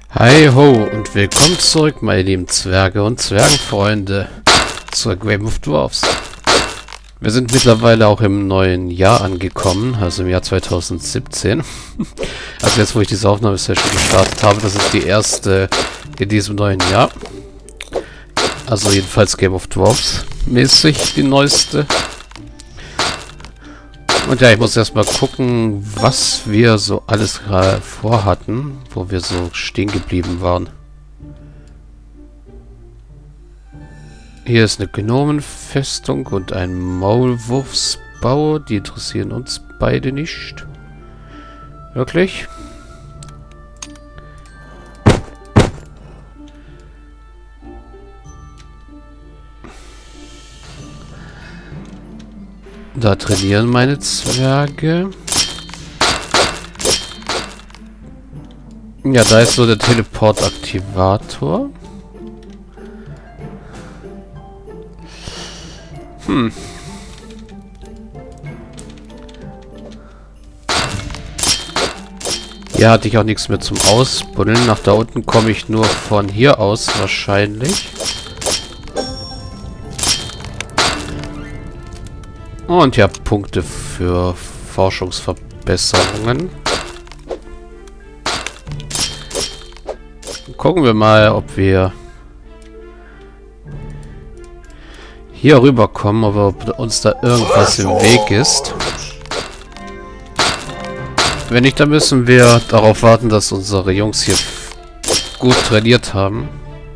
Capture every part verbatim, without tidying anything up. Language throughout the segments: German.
Hi ho und willkommen zurück, meine lieben Zwerge und Zwergenfreunde, zur Game of Dwarfs. Wir sind mittlerweile auch im neuen Jahr angekommen, also im Jahr zweitausendsiebzehn. Also jetzt, wo ich diese Aufnahmesession gestartet habe, das ist die erste in diesem neuen Jahr. Also jedenfalls Game of Dwarfs mäßig die neueste. Und ja, ich muss erstmal gucken, was wir so alles gerade vorhatten, wo wir so stehen geblieben waren. Hier ist eine Gnomenfestung und ein Maulwurfsbau. Die interessieren uns beide nicht. Wirklich? Da trainieren meine Zwerge. Ja, da ist so der Teleport-Aktivator. Hm. Hier hatte ich auch nichts mehr zum Ausbuddeln. Nach da unten komme ich nur von hier aus wahrscheinlich. Und ja, Punkte für Forschungsverbesserungen. Gucken wir mal, ob wir hier rüberkommen, aber ob uns da irgendwas im Weg ist. Wenn nicht, dann müssen wir darauf warten, dass unsere Jungs hier gut trainiert haben.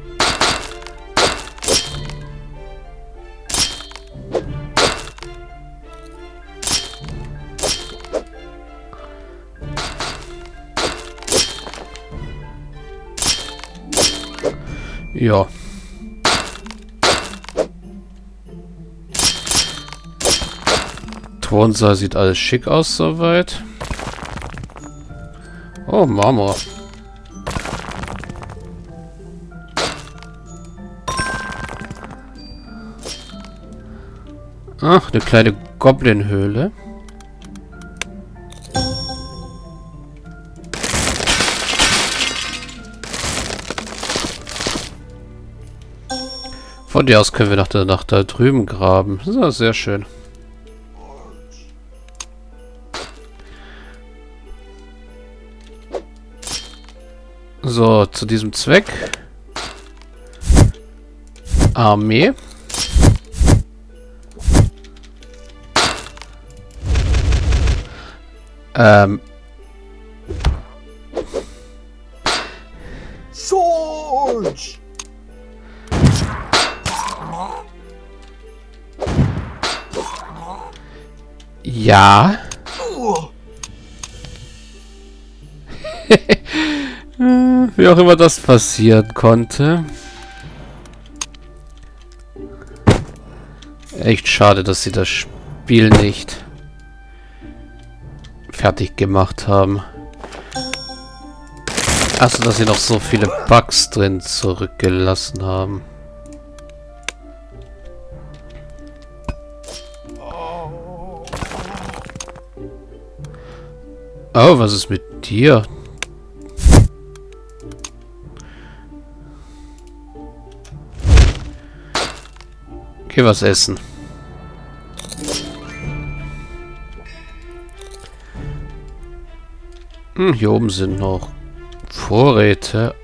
Ja. Thronsaal sieht alles schick aus soweit. Oh, Marmor. Ach, eine kleine Goblin-Höhle. Von dir aus können wir nach der Nacht da drüben graben. Das ist sehr schön. So, zu diesem Zweck. Armee. Ähm. George! Ja. Wie auch immer das passieren konnte. Echt schade, dass sie das Spiel nicht fertig gemacht haben. Also, dass sie noch so viele Bugs drin zurückgelassen haben. Oh, was ist mit dir? Okay, was essen. Hm, hier oben sind noch Vorräte.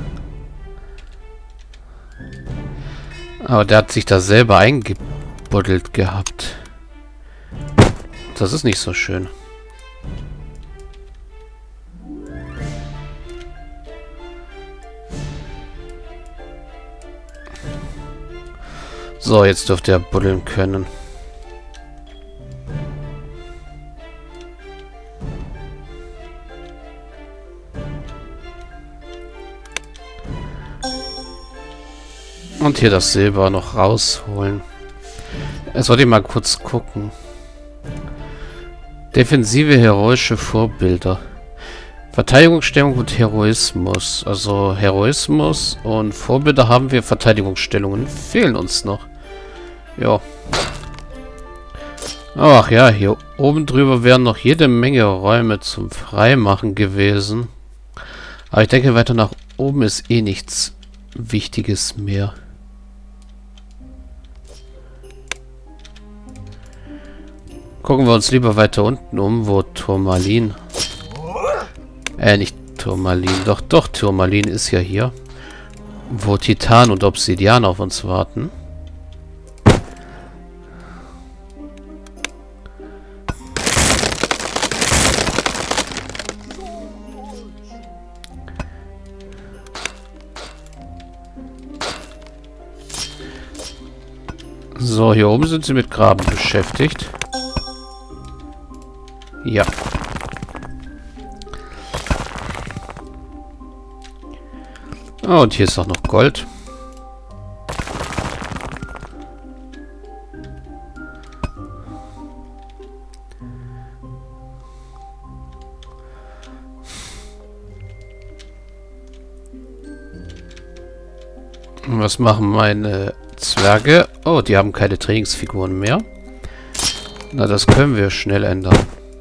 Aber der hat sich da selber eingebuddelt gehabt. Das ist nicht so schön. So, jetzt dürfte er buddeln können. Und hier das Silber noch rausholen. Jetzt wollte ich mal kurz gucken. Defensive heroische Vorbilder. Verteidigungsstellung und Heroismus. Also Heroismus und Vorbilder haben wir. Verteidigungsstellungen fehlen uns noch. Ja. Ach ja, hier oben drüber wären noch jede Menge Räume zum Freimachen gewesen. Aber ich denke, weiter nach oben ist eh nichts Wichtiges mehr. Gucken wir uns lieber weiter unten um, wo Turmalin... Äh, nicht Turmalin. Doch, doch, Turmalin ist ja hier. Wo Titan und Obsidian auf uns warten. So, hier oben sind sie mit Graben beschäftigt. Ja. Oh, und hier ist auch noch Gold. Was machen meine Zwerge? Oh, die haben keine Trainingsfiguren mehr. Na, das können wir schnell ändern.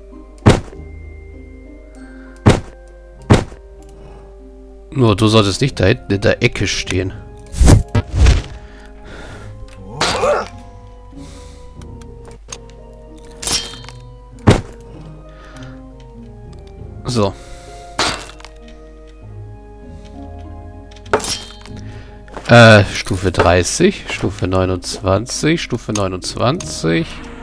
Nur, du solltest nicht da hinten in der Ecke stehen. So. Äh, Stufe dreißig, Stufe neunundzwanzig, Stufe neunundzwanzig.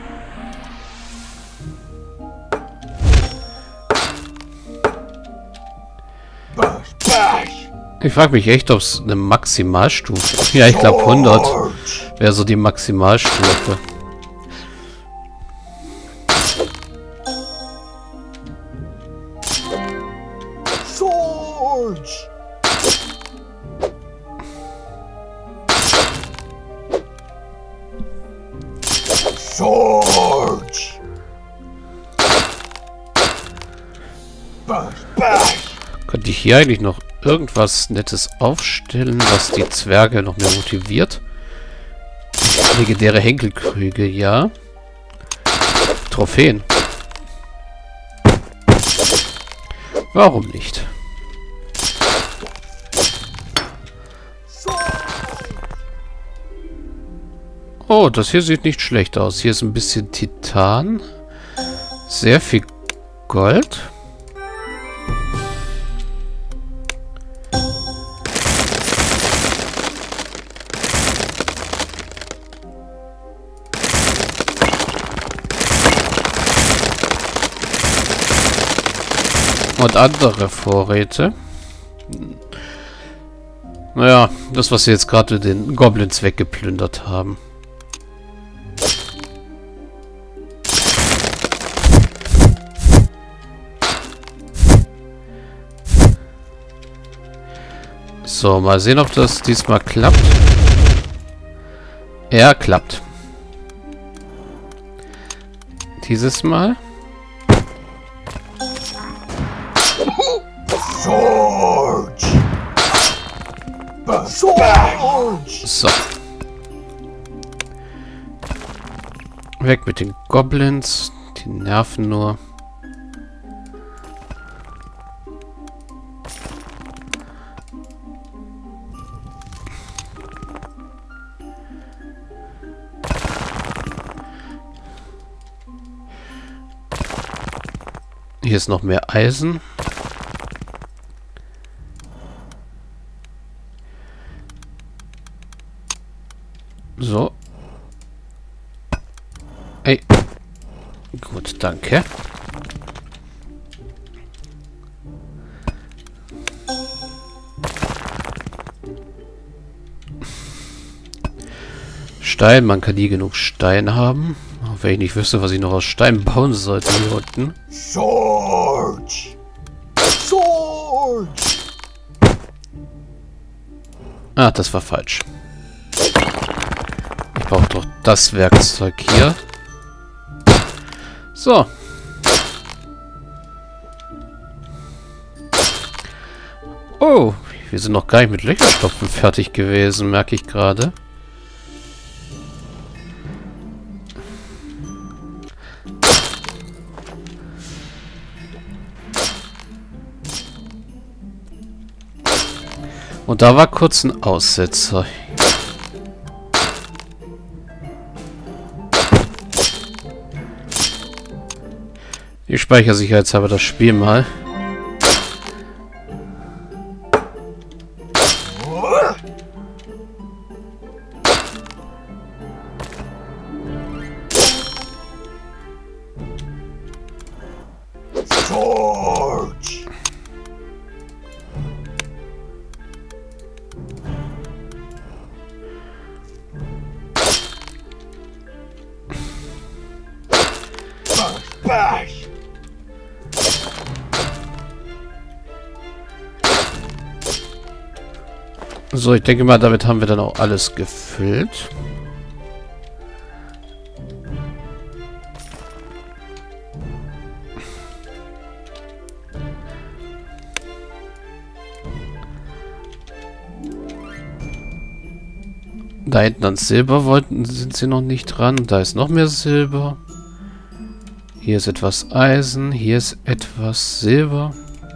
Ich frage mich echt, ob es eine Maximalstufe... Ja, ich glaube hundert wäre so die Maximalstufe. Sword. Könnte ich hier eigentlich noch irgendwas Nettes aufstellen, was die Zwerge noch mehr motiviert? Legendäre Henkelkrüge, ja. Trophäen. Warum nicht? Oh, das hier sieht nicht schlecht aus. Hier ist ein bisschen Titan. Sehr viel Gold. Und andere Vorräte. Naja, das, was wir jetzt gerade den Goblins weggeplündert haben. So, mal sehen, ob das diesmal klappt. Ja, klappt. Dieses Mal. So. Weg mit den Goblins. Die nerven nur. Hier ist noch mehr Eisen. So. Ey. Gut, danke. Stein, man kann nie genug Stein haben. Auch wenn ich nicht wüsste, was ich noch aus Stein bauen sollte hier unten. Sword. Sword. Ah, das war falsch. Ich brauche doch das Werkzeug hier. So. Oh, wir sind noch gar nicht mit Löcherstopfen fertig gewesen, merke ich gerade. Und da war kurz ein Aussetzer. Ich speichere sicherheitshalber das Spiel mal. Charge! Bash! Bash! So, ich denke mal, damit haben wir dann auch alles gefüllt. Da hinten ans Silber wollten, sind sie noch nicht dran. Da ist noch mehr Silber. Hier ist etwas Eisen. Hier ist etwas Silber.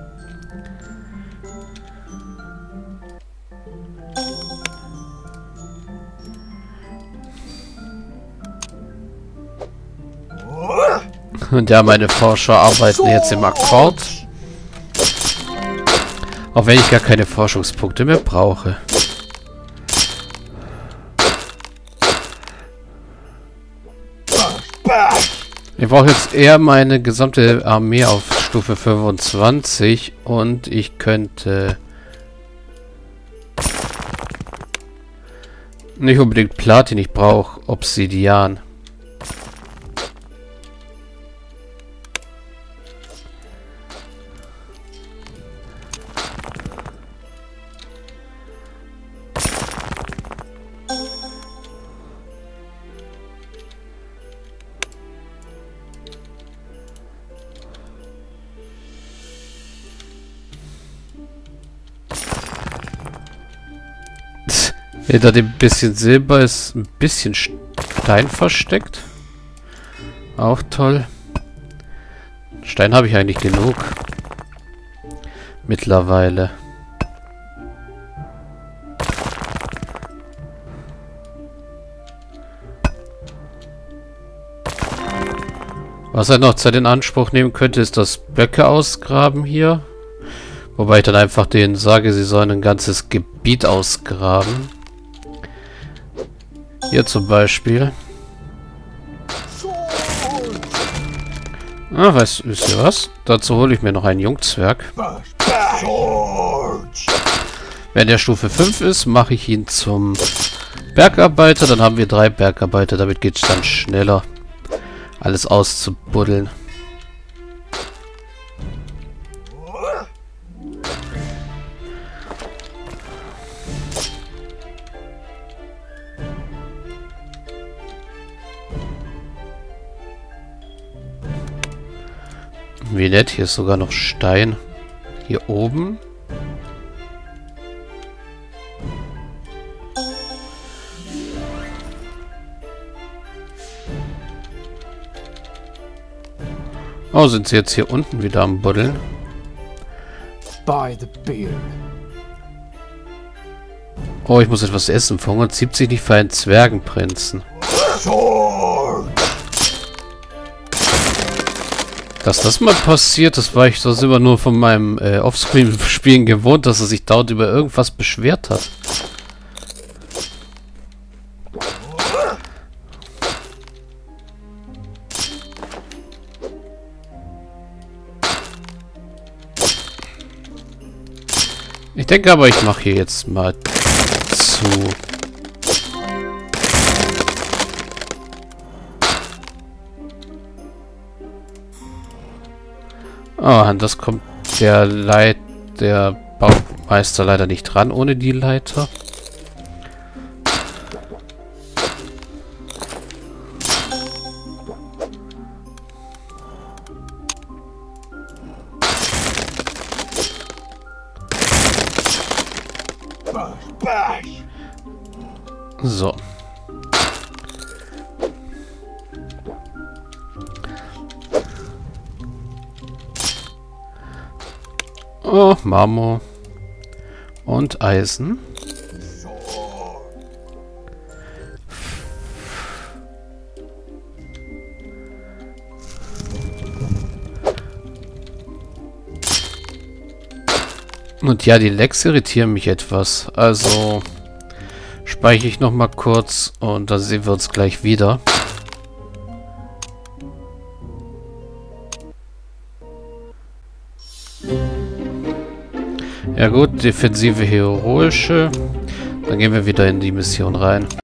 Und ja, meine Forscher arbeiten jetzt im Akkord. Auch wenn ich gar keine Forschungspunkte mehr brauche. Ich brauche jetzt eher meine gesamte Armee auf Stufe fünfundzwanzig und ich könnte nicht unbedingt Platin, ich brauche Obsidian. Hinter dem bisschen Silber ist ein bisschen Stein versteckt. Auch toll. Stein habe ich eigentlich genug. Mittlerweile. Was er noch Zeit in Anspruch nehmen könnte, ist das Blöcke ausgraben hier. Wobei ich dann einfach denen sage, sie sollen ein ganzes Gebiet ausgraben. Hier zum Beispiel. Ah, weißt du was? Dazu hole ich mir noch einen Jungzwerg. Wenn der Stufe fünf ist, mache ich ihn zum Bergarbeiter. Dann haben wir drei Bergarbeiter. Damit geht es dann schneller, alles auszubuddeln. Wie nett, hier ist sogar noch Stein. Hier oben. Oh, sind sie jetzt hier unten wieder am Buddeln? By the beard. Oh, ich muss etwas essen. Verhungert zieht sich nicht für einen Zwergenprinzen. Charge! Dass das mal passiert, das war ich sonst immer nur von meinem äh, Offscreen-Spielen gewohnt, dass er sich dauernd über irgendwas beschwert hat. Ich denke aber, ich mache hier jetzt mal zu. Oh, an das kommt der Leit, der Baumeister leider nicht dran ohne die Leiter. So. Oh, Marmor. Und Eisen. Und ja, die Lags irritieren mich etwas. Also speichere ich noch mal kurz und dann sehen wir uns gleich wieder. Ja gut, defensive heroische. Dann gehen wir wieder in die Mission rein.